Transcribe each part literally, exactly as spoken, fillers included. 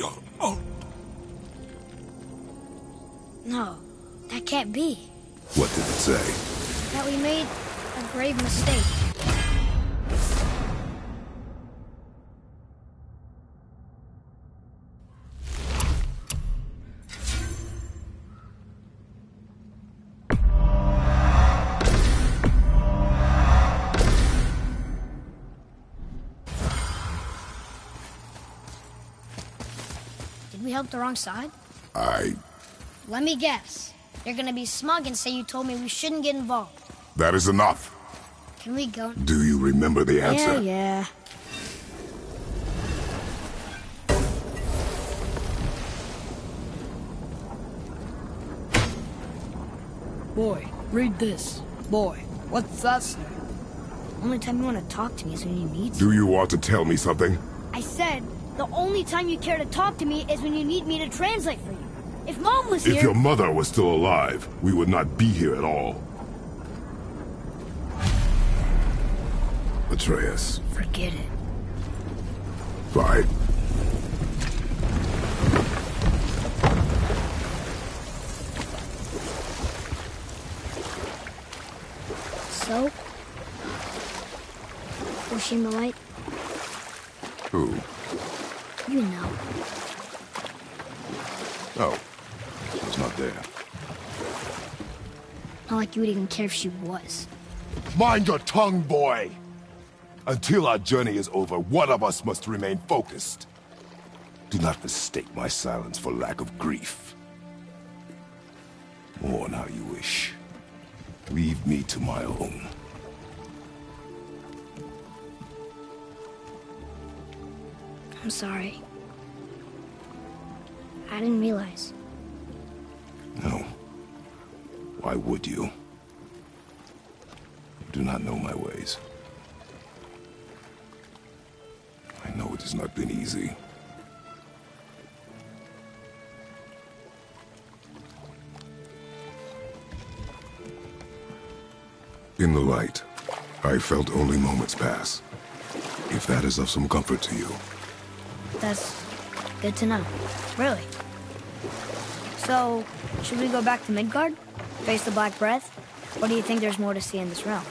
No, that can't be. What did it say? That we made a grave mistake. Did we help the wrong side? I... Let me guess. You're gonna be smug and say you told me we shouldn't get involved. That is enough. Can we go? Do you remember the answer? Yeah, yeah. Boy, read this. Boy, what's that say? Only time you want to talk to me is when you need to. Do you want to tell me something? I said, the only time you care to talk to me is when you need me to translate for you. If Mom was here... If your mother was still alive, we would not be here at all. Atreus. Forget it. Fine. So? Was she in the light? Who? You know. Oh. She was not there. Not like you would even care if she was. Mind your tongue, boy! Until our journey is over, one of us must remain focused. Do not mistake my silence for lack of grief. Mourn how you wish. Leave me to my own. I'm sorry. I didn't realize. No. Why would you? You do not know my ways. I know it has not been easy. In the light, I felt only moments pass. If that is of some comfort to you. That's good to know. Really. So, should we go back to Midgard? Face the Black Breath? Or do you think there's more to see in this realm?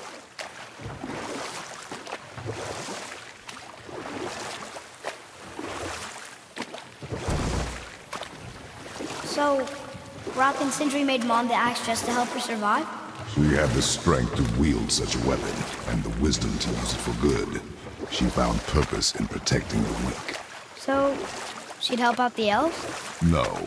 So, Rock and Sindri made Mom the axe just to help her survive? She had the strength to wield such a weapon, and the wisdom to use it for good. She found purpose in protecting the weak. So, she'd help out the elves? No.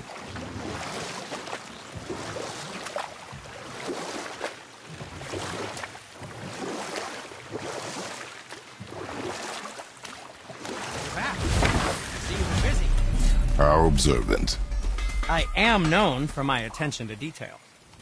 How observant. I am known for my attention to detail.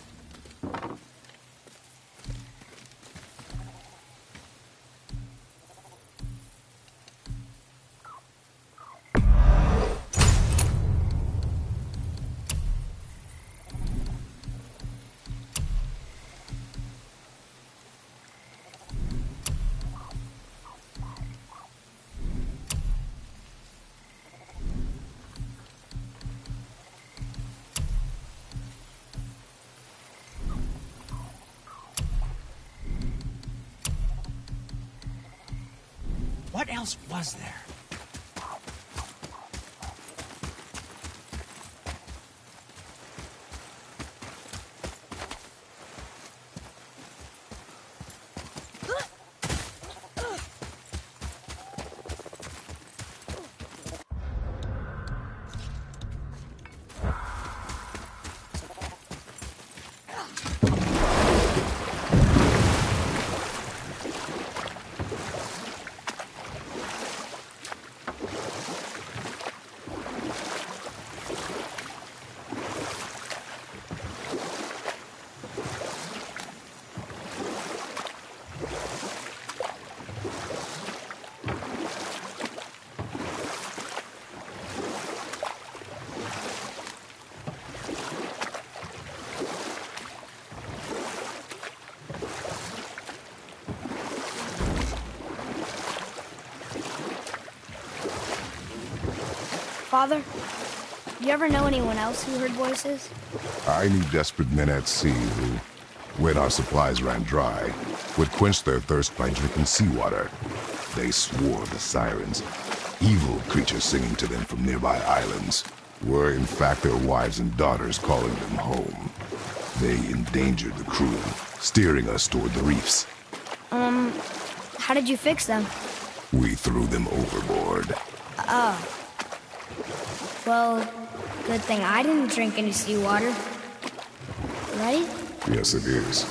What else was there? Father, you ever know anyone else who heard voices? I knew desperate men at sea who, when our supplies ran dry, would quench their thirst by drinking seawater. They swore the sirens, evil creatures singing to them from nearby islands, were in fact their wives and daughters calling them home. They endangered the crew, steering us toward the reefs. Um, how did you fix them? We threw them overboard. Oh. Well, good thing I didn't drink any seawater. Right? Yes, it is.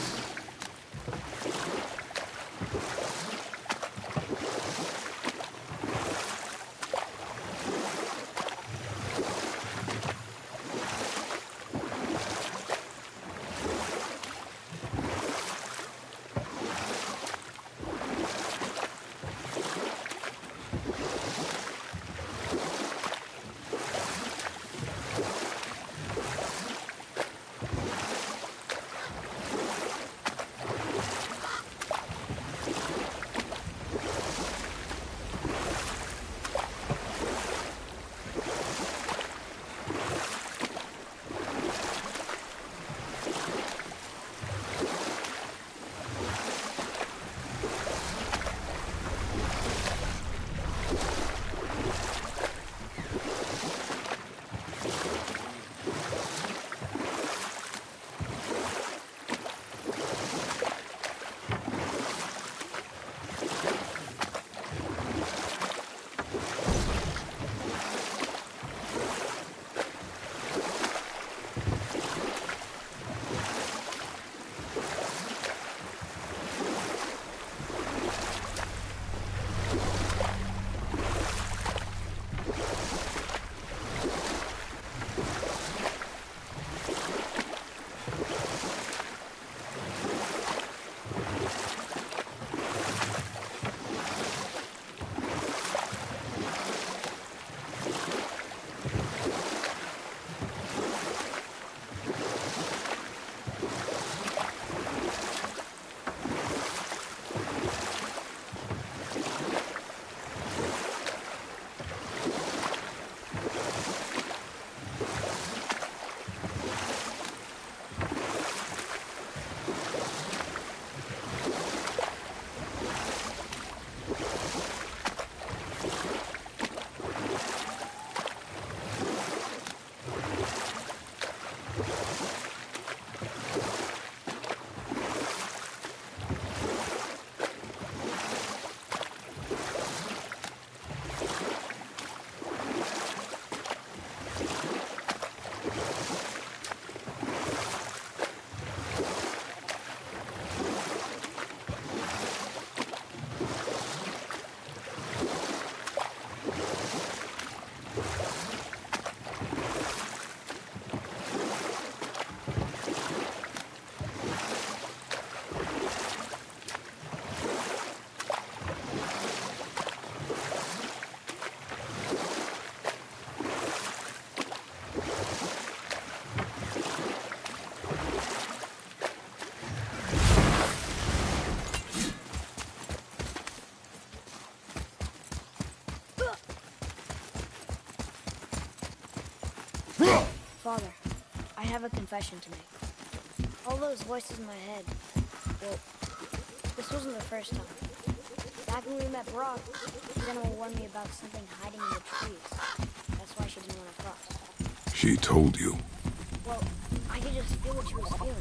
Father, I have a confession to make. All those voices in my head, well, this wasn't the first time. Back when we met Brock, General warned me about something hiding in the trees. That's why she didn't want to cross. She told you? Well, I could just feel what she was feeling.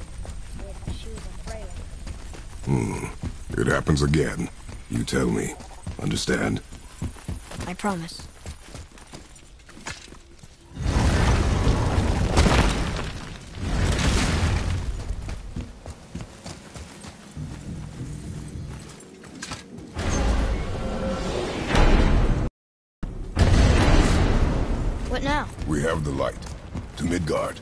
If she was afraid. Hmm. It happens again. You tell me. Understand? I promise. What now? We have the light. To Midgard.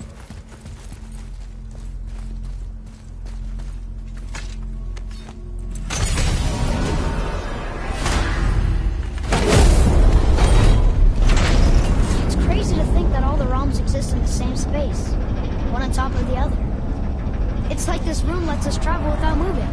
It's crazy to think that all the realms exist in the same space, one on top of the other. It's like this room lets us travel without moving.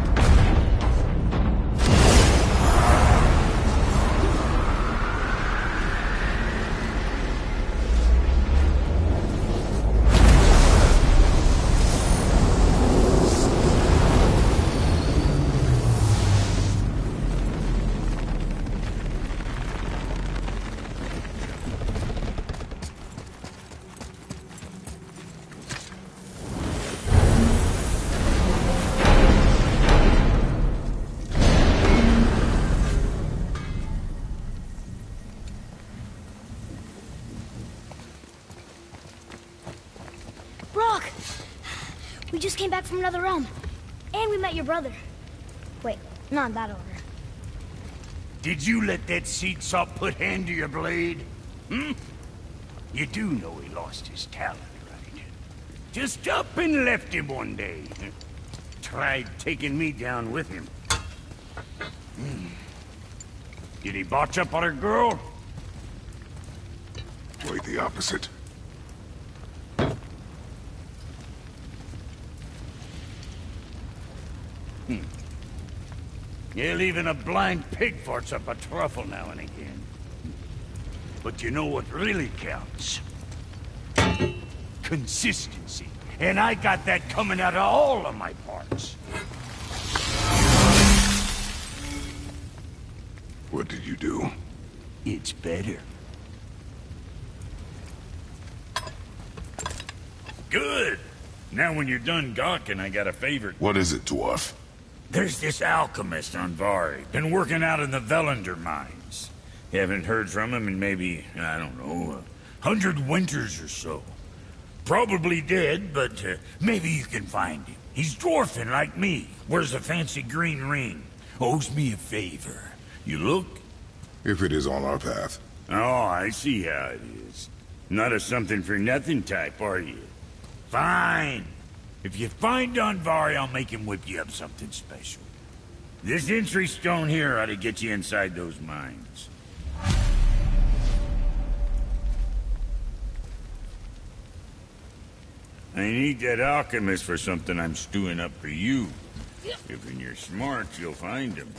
We just came back from another realm. And we met your brother. Wait, not in that order. Did you let that seed salt put hand to your blade? Hmm? You do know he lost his talent, right? Just up and left him one day. Tried taking me down with him. Hmm. Did he botch up on a girl? Quite the opposite. Hmm. Hell, even a blind pig farts up a truffle now and again. But you know what really counts? Consistency. And I got that coming out of all of my parts. What did you do? It's better. Good! Now when you're done gawking, I got a favor. What is it, dwarf? There's this alchemist on Vari. Been working out in the Velander mines. Haven't heard from him in maybe, I don't know, a hundred winters or so. Probably dead, but uh, maybe you can find him. He's dwarfing like me. Wears a fancy green ring. Owes me a favor. You look? If it is on our path. Oh, I see how it is. Not a something-for-nothing type, are you? Fine. If you find Andvari, I'll make him whip you up something special. This entry stone here ought to get you inside those mines. I need that alchemist for something I'm stewing up for you. If when you're smart, you'll find him.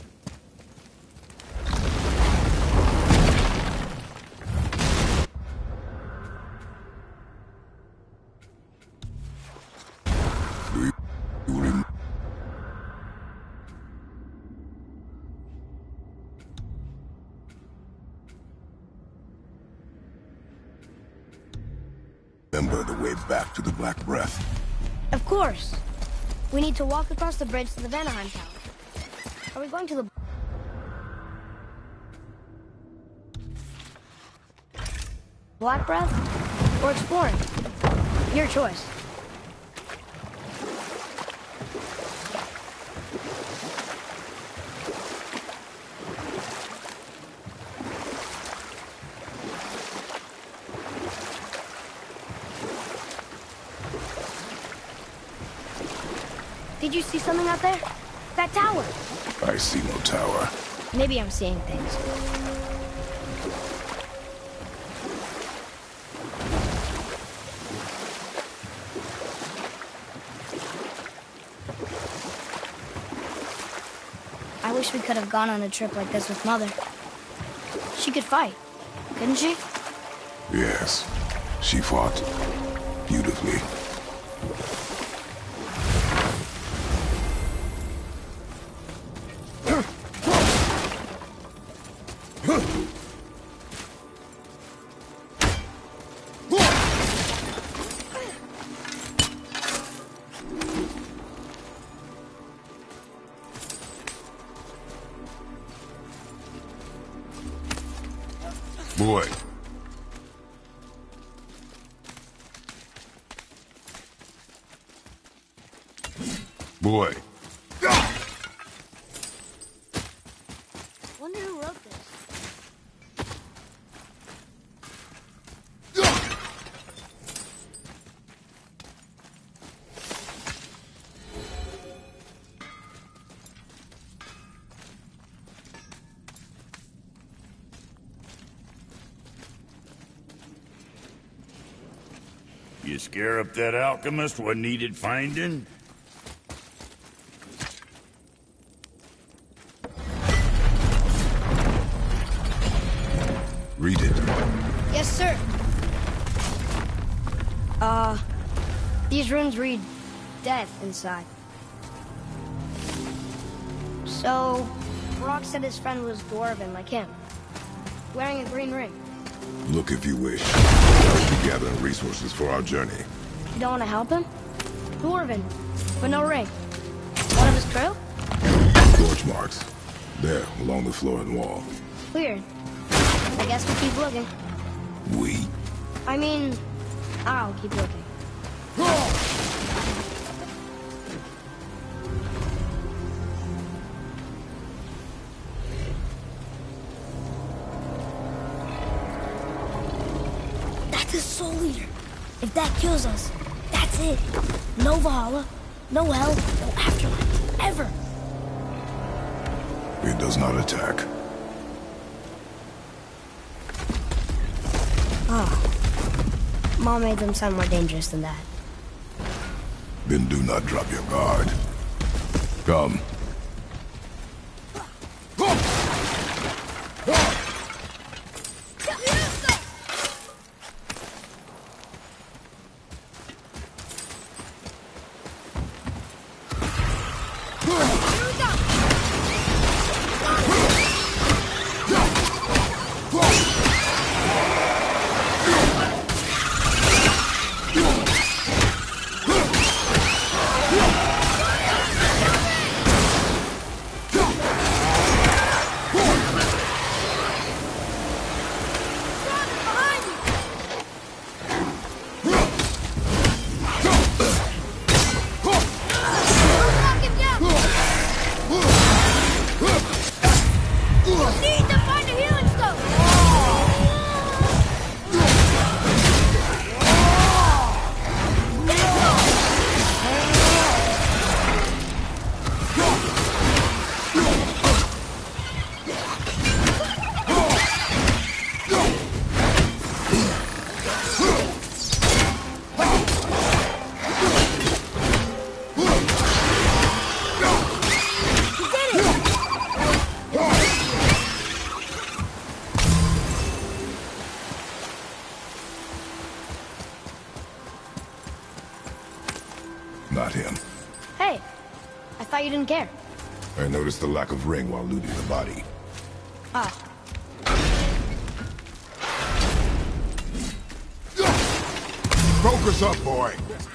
Do you rem- remember the way back to the Black Breath? Of course. We need to walk across the bridge to the Vanaheim Tower. Are we going to the... Black Breath? Or exploring? Your choice. Did you see something out there? That tower! I see no tower. Maybe I'm seeing things. I wish we could have gone on a trip like this with Mother. She could fight, couldn't she? Yes, she fought beautifully. Boy. Boy. Wonder who wrote this. You scare up that alchemist what needed finding? Read it. Yes, sir. Uh, these runes read death inside. So, Brock said his friend was dwarven like him, wearing a green ring. Look if you wish. I'll be gathering resources for our journey. You don't want to help him? Dwarven, but no ring. One of his crew? Torch marks. There, along the floor and wall. Weird. I guess we keep looking. We? I mean, I'll keep looking. The Soul Eater. If that kills us, that's it. No Valhalla, no hell, no afterlife, ever. It does not attack. Ah. Mom made them sound more dangerous than that. Then do not drop your guard. Come. Not him. Hey, I thought you didn't care. I noticed the lack of ring while looting the body. Ah. Focus up, boy!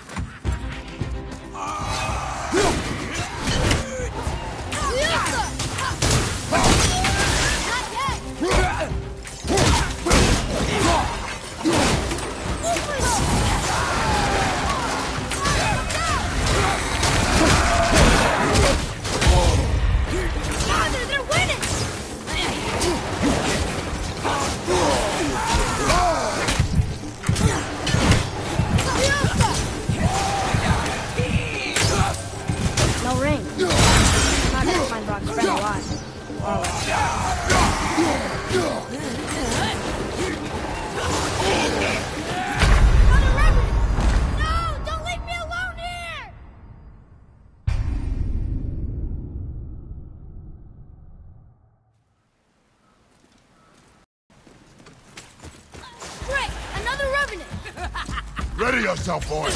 Ready yourself, boy!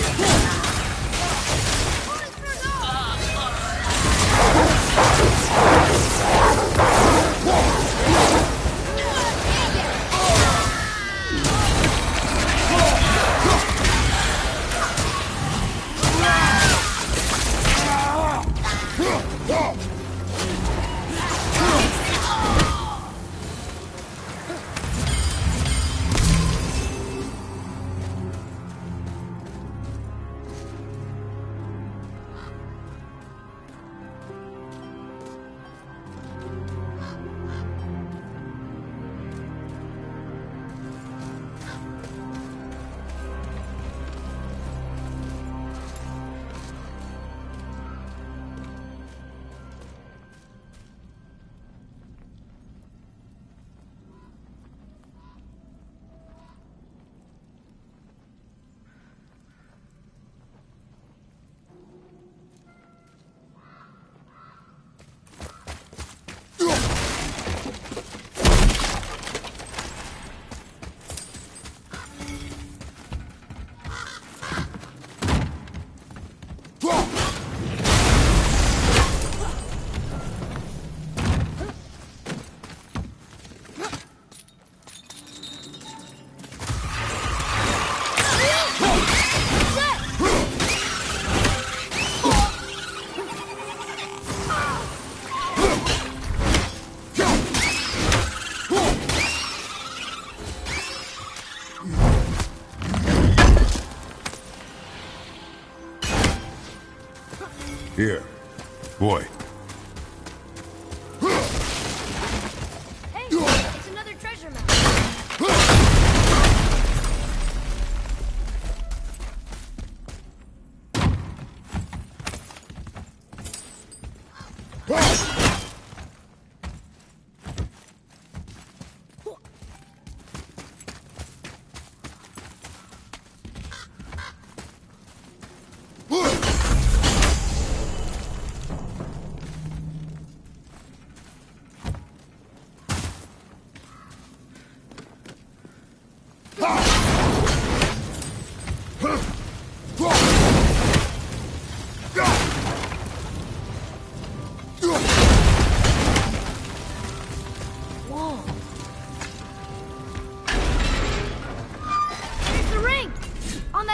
Here. Boy. Hey, it's another treasure map.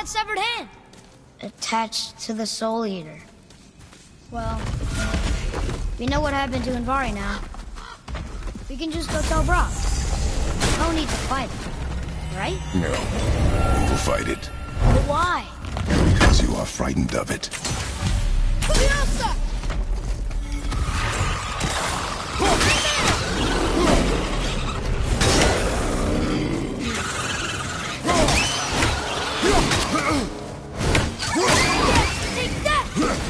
that severed hand? Attached to the Soul Eater. Well, we know what happened to Anvari now. We can just go tell Brock. No need to fight it, right? No. We'll fight it. But why? Because you are frightened of it. Furiosa! Take that!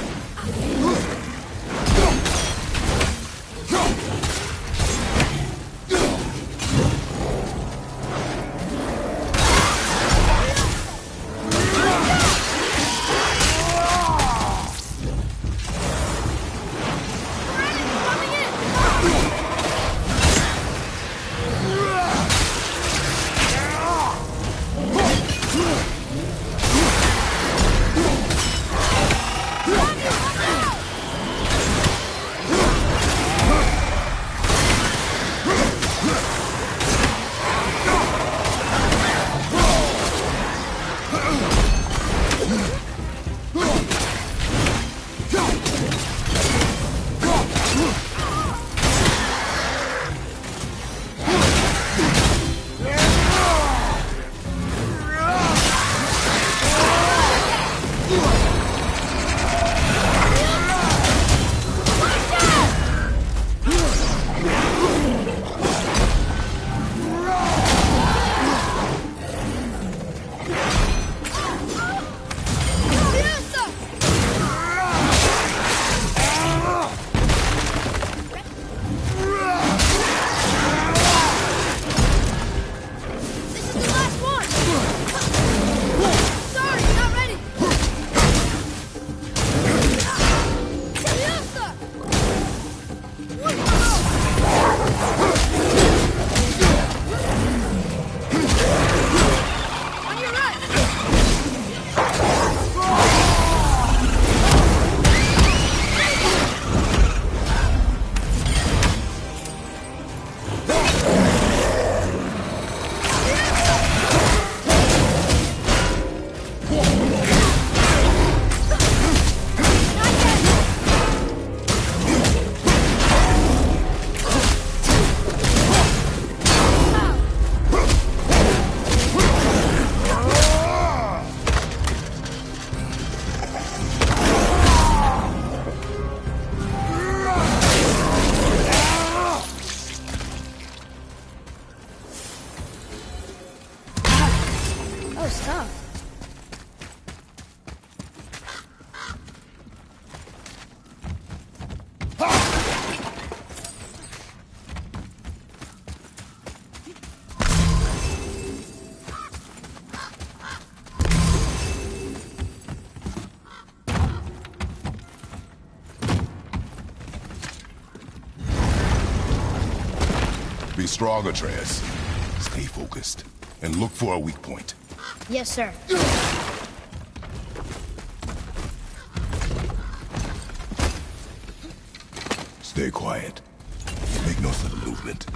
Be strong, Atreus. Stay focused. And look for a weak point. Yes, sir. Stay quiet. Make no sudden movement.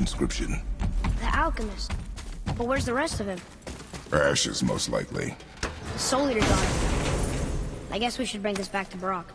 inscription. The alchemist. But where's the rest of him? Ashes, most likely. The Soul Eater's on it. I guess we should bring this back to Brock.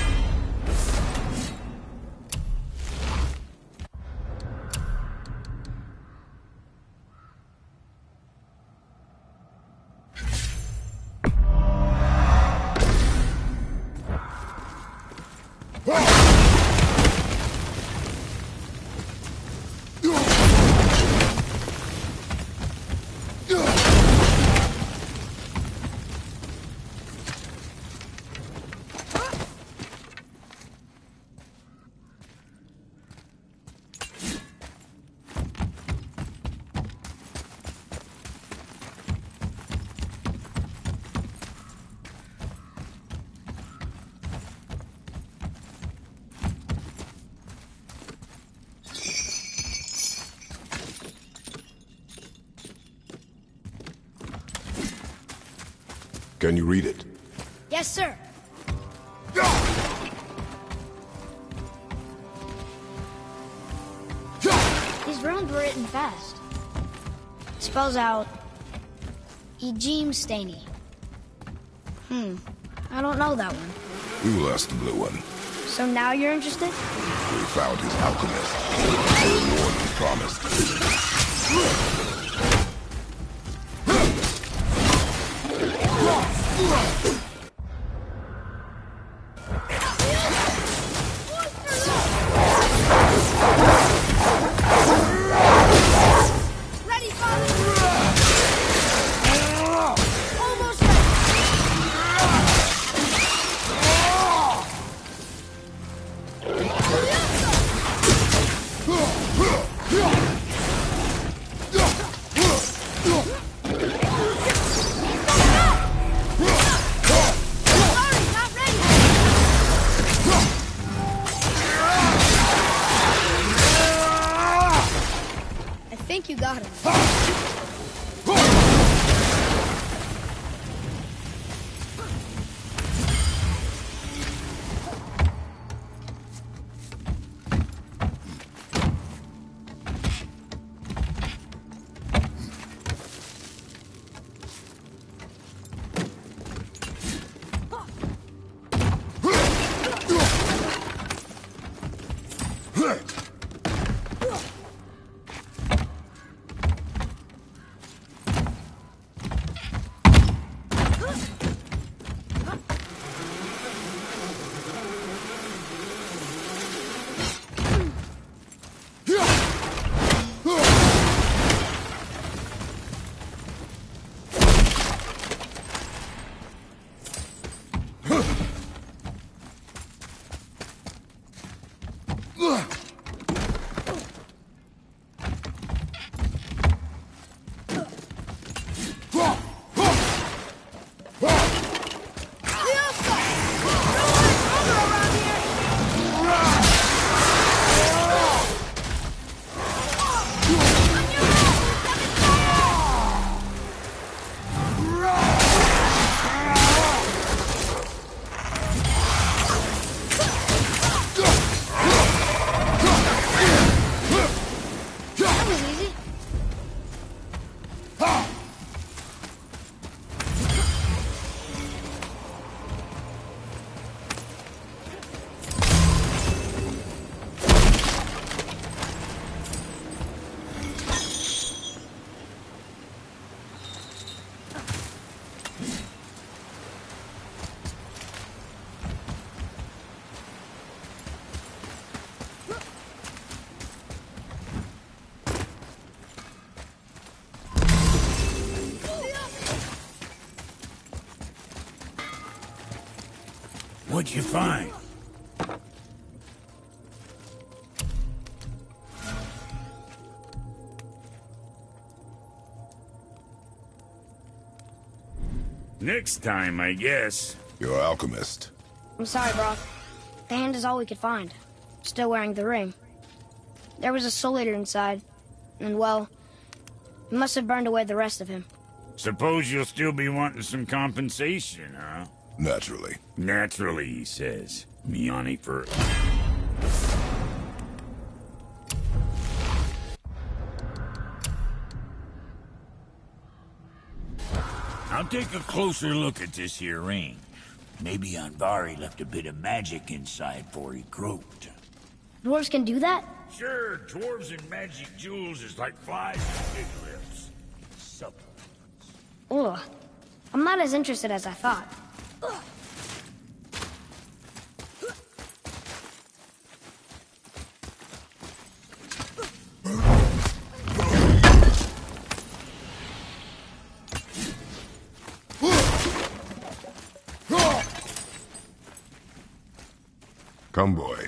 Can you read it? Yes, sir. These runes were written fast. It spells out Ejim Staney. Hmm. I don't know that one. We will ask the blue one. So now you're interested? We found his alchemist. The reward he promised. Ready, father! Almost ready! I think you got him. What'd you find? Next time, I guess. Your alchemist. I'm sorry, Brock. The hand is all we could find. Still wearing the ring. There was a Soul Eater inside, and well, he must have burned away the rest of him. Suppose you'll still be wanting some compensation, huh? Naturally. Naturally, he says. Miani for... I'll take a closer look at this here ring. Maybe Anvari left a bit of magic inside before he croaked. Dwarves can do that? Sure, dwarves and magic jewels is like flies and pig lips. Supplements. Ugh. I'm not as interested as I thought. Ugh. Come, boy.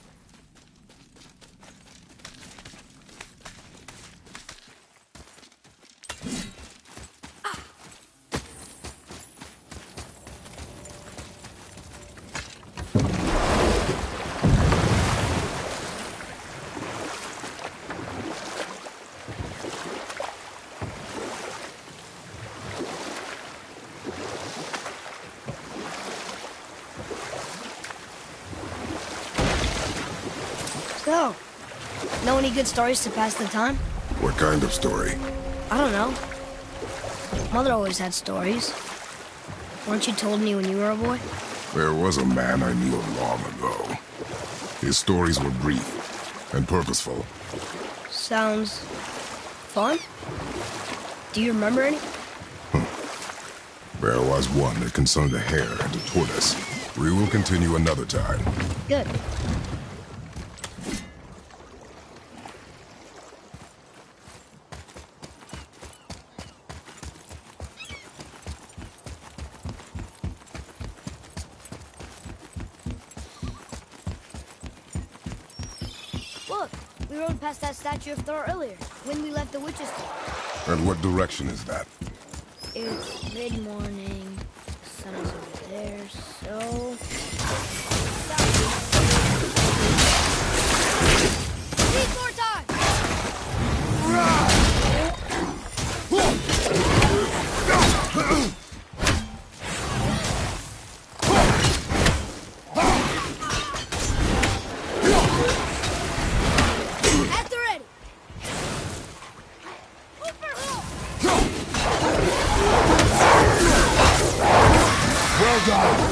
So, know any good stories to pass the time? What kind of story? I don't know. Mother always had stories. Weren't you told me when you were a boy? There was a man I knew long ago. His stories were brief and purposeful. Sounds fun. Do you remember any? There was one that concerned a hare and a tortoise. We will continue another time. Good. Look, we rode past that statue of Thor earlier, when we left the witch's cave. And what direction is that? It's mid-morning, the sun is over there, so... Speed more time! At the ready! Well done!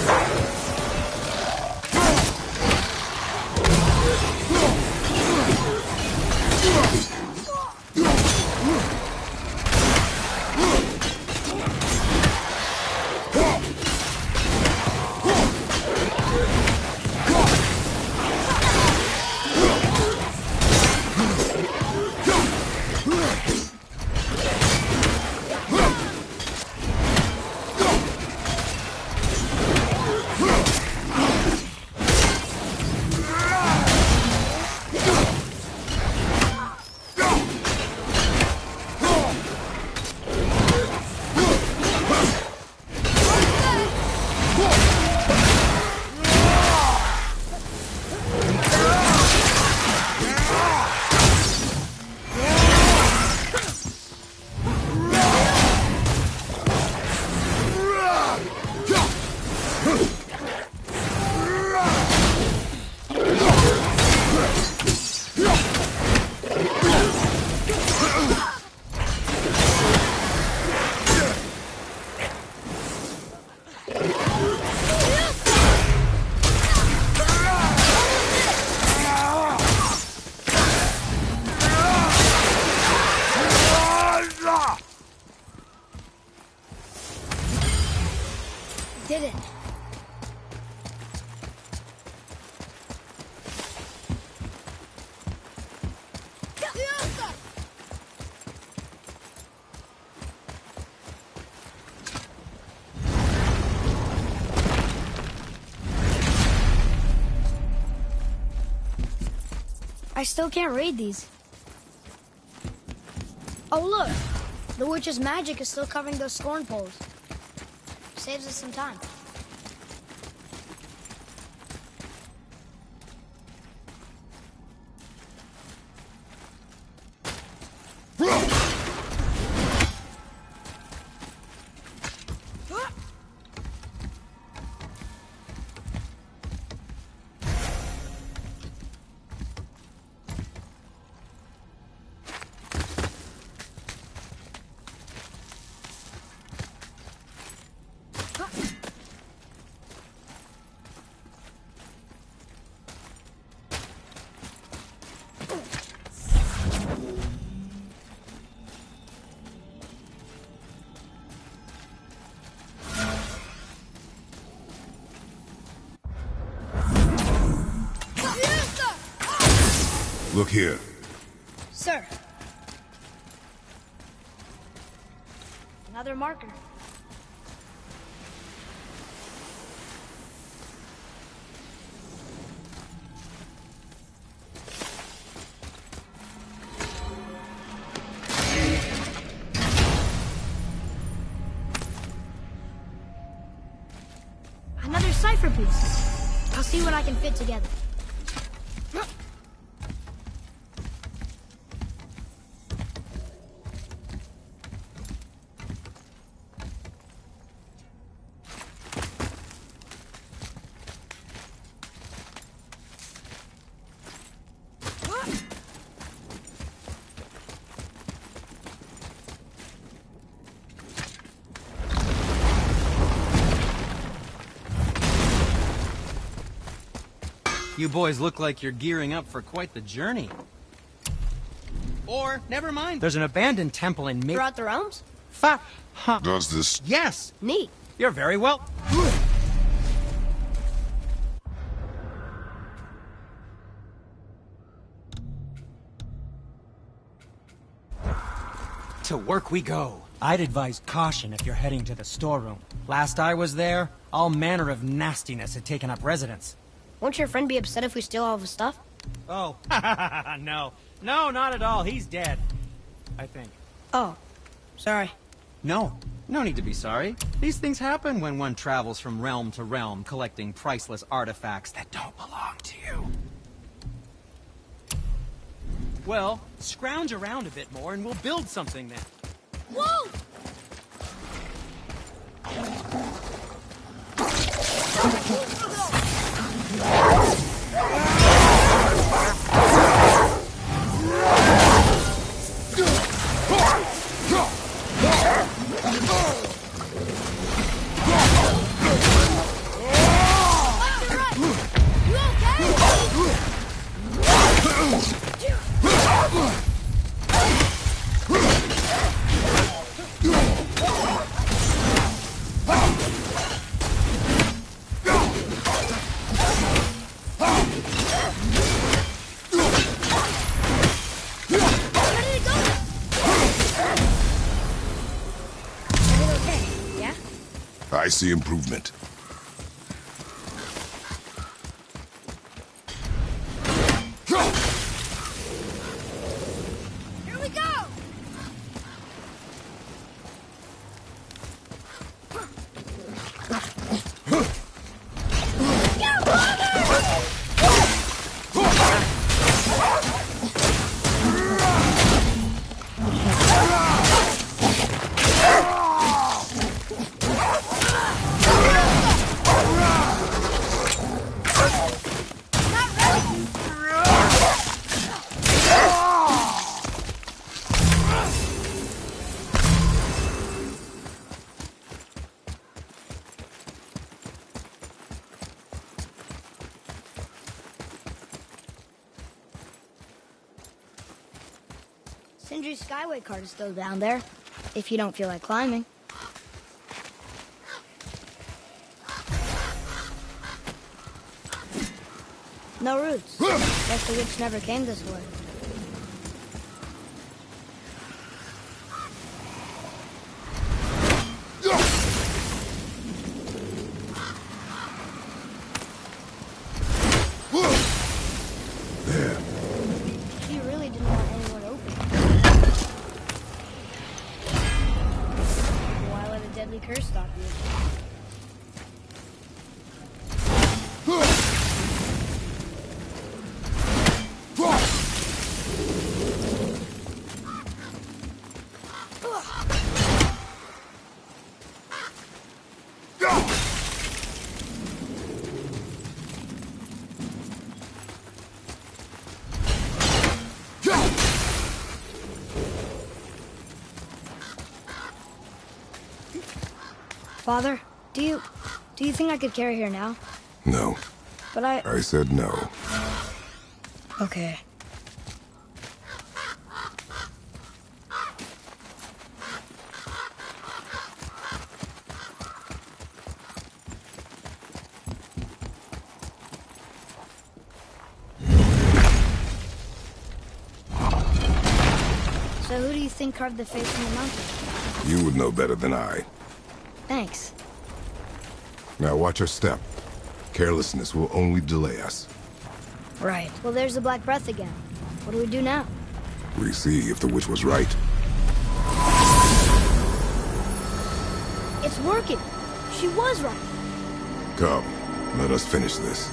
Did it. I still can't read these. Oh, look! The witch's magic is still covering those scorn poles. Saves us some time. Look here. Sir. Another marker. Another cipher piece. I'll see what I can fit together. You boys look like you're gearing up for quite the journey. Or, never mind, there's an abandoned temple in Mid- Throughout the realms? Fa- huh. Does this... Yes! Neat. You're very well... To work we go. I'd advise caution if you're heading to the storeroom. Last I was there, all manner of nastiness had taken up residence. Won't your friend be upset if we steal all of his stuff? Oh, no. No, not at all. He's dead. I think. Oh, sorry. No. No need to be sorry. These things happen when one travels from realm to realm, collecting priceless artifacts that don't belong to you. Well, scrounge around a bit more and we'll build something then. Whoa! I see improvement. Here we go! Sindri's Skyway cart is still down there, if you don't feel like climbing. No roots. Guess the witch never came this way. She really didn't want anyone open. Why let a deadly curse stop you? Father, do you... do you think I could carry her now? No. But I... I said no. Okay. So who do you think carved the face in the mountain? You would know better than I. Thanks. Now watch your step. Carelessness will only delay us. Right. Well, there's the Black Breath again. What do we do now? We see if the witch was right. It's working. She was right. Come, let us finish this.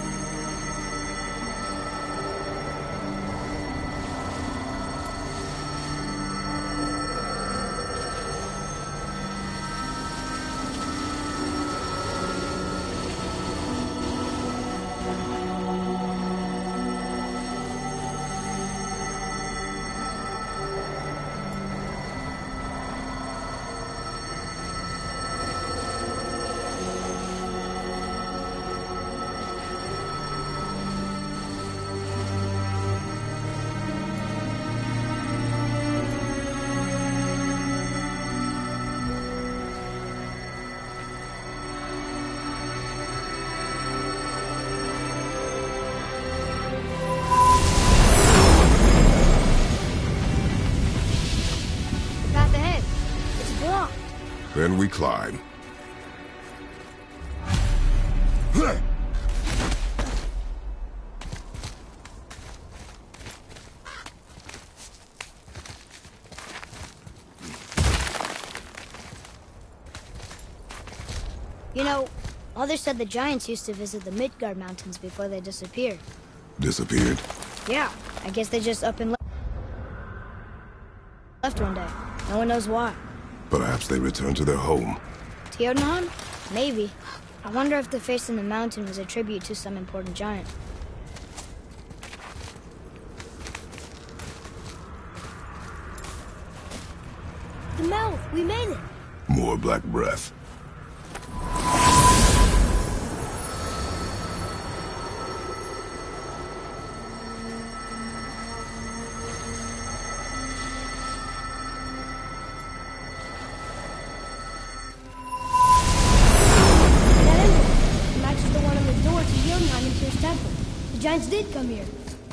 Then we climb. You know, Mother said the giants used to visit the Midgard Mountains before they disappeared. Disappeared? Yeah, I guess they just up and left, left one day. No one knows why. Perhaps they returned to their home. To Jotunheim? Maybe. I wonder if the face in the mountain was a tribute to some important giant. The mouth! We made it! More Black Breath. The giants did come here.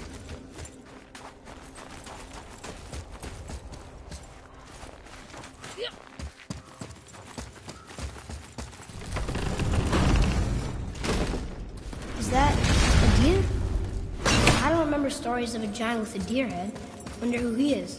Is that a deer? I don't remember stories of a giant with a deer head. Wonder who he is.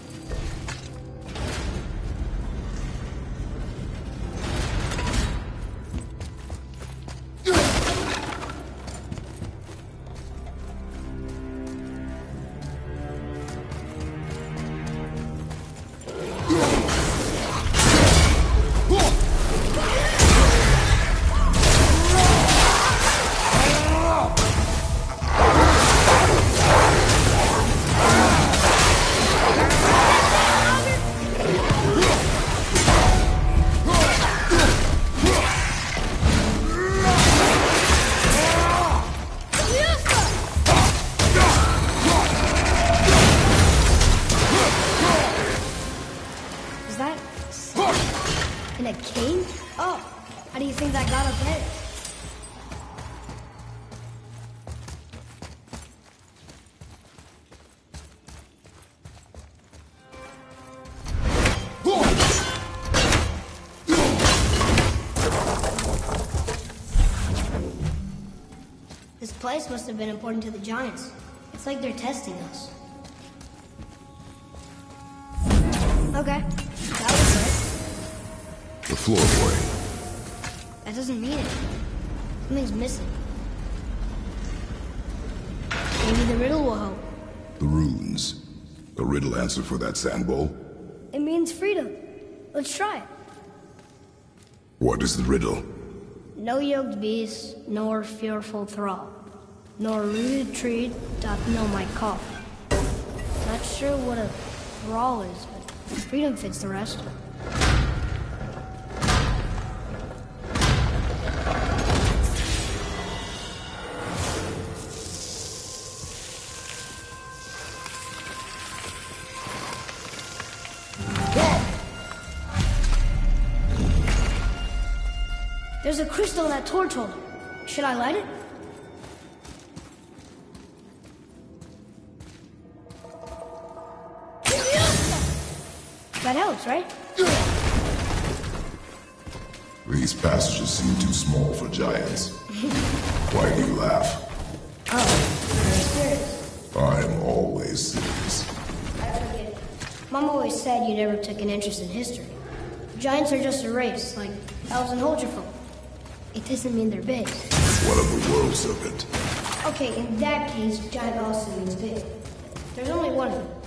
In a cave? Oh, how do you think that got up there? This place must have been important to the giants. It's like they're testing us. Okay, that was it. The floor boy. That doesn't mean it. Something's missing. Maybe the riddle will help. The runes. A riddle answer for that sand bowl? It means freedom. Let's try it. What is the riddle? No yoked beast, nor fearful thrall, nor rooted tree doth know my call. Not sure what a thrall is, but freedom fits the rest. There's a crystal in that torch holder. Should I light it? That helps, right? These passages seem too small for giants. Why do you laugh? Oh, you're serious. I'm always serious. I forget. Mom always said you never took an interest in history. Giants are just a race, like elves and Holgerfolk. It doesn't mean they're big. What of the world serpent? Okay, in that case, giant also means big. There's only one of them.